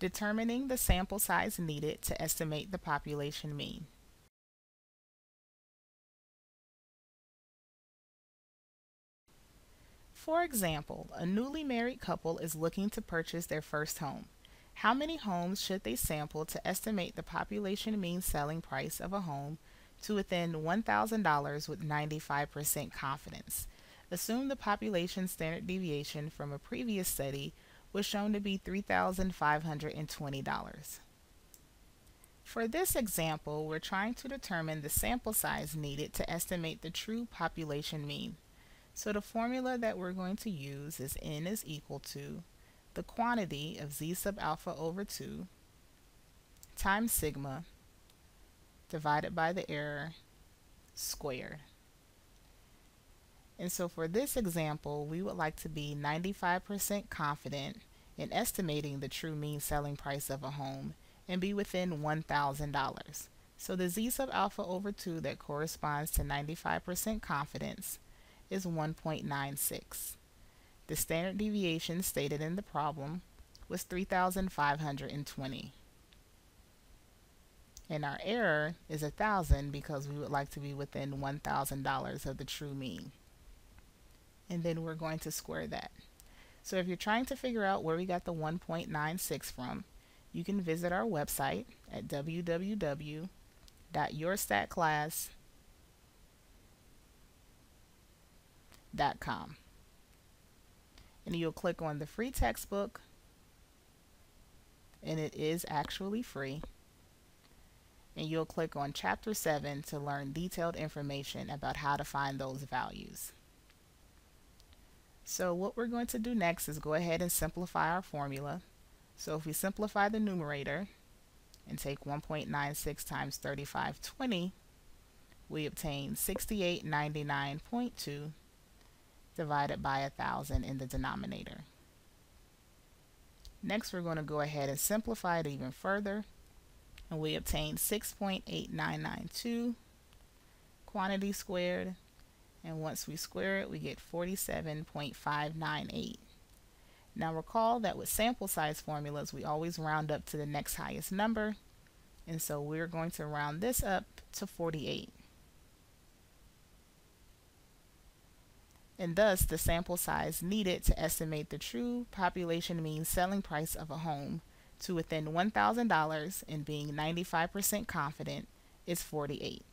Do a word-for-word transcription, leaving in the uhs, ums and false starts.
Determining the sample size needed to estimate the population mean. For example, a newly married couple is looking to purchase their first home. How many homes should they sample to estimate the population mean selling price of a home to within one thousand dollars with ninety-five percent confidence? Assume the population standard deviation from a previous study was shown to be three thousand five hundred twenty dollars. For this example, we're trying to determine the sample size needed to estimate the true population mean. So the formula that we're going to use is n is equal to the quantity of z sub alpha over two times sigma divided by the error squared. And so for this example, we would like to be ninety-five percent confident in estimating the true mean selling price of a home and be within one thousand dollars. So the z sub alpha over two that corresponds to ninety-five percent confidence is one point nine six. The standard deviation stated in the problem was three thousand five hundred twenty. And our error is one thousand because we would like to be within one thousand dollars of the true mean. And then we're going to square that. So if you're trying to figure out where we got the one point nine six from, you can visit our website at w w w dot your stat class dot com. And you'll click on the free textbook, and it is actually free. And you'll click on chapter seven to learn detailed information about how to find those values. So what we're going to do next is go ahead and simplify our formula. So if we simplify the numerator and take one point nine six times thirty-five twenty, we obtain sixty-eight ninety-nine point two divided by one thousand in the denominator. Next, we're going to go ahead and simplify it even further, and we obtain six point eight nine nine two quantity squared, and once we square it, we get forty-seven point five nine eight. Now recall that with sample size formulas, we always round up to the next highest number, and so we're going to round this up to forty-eight. And thus the sample size needed to estimate the true population mean selling price of a home to within one thousand dollars and being ninety-five percent confident is forty-eight.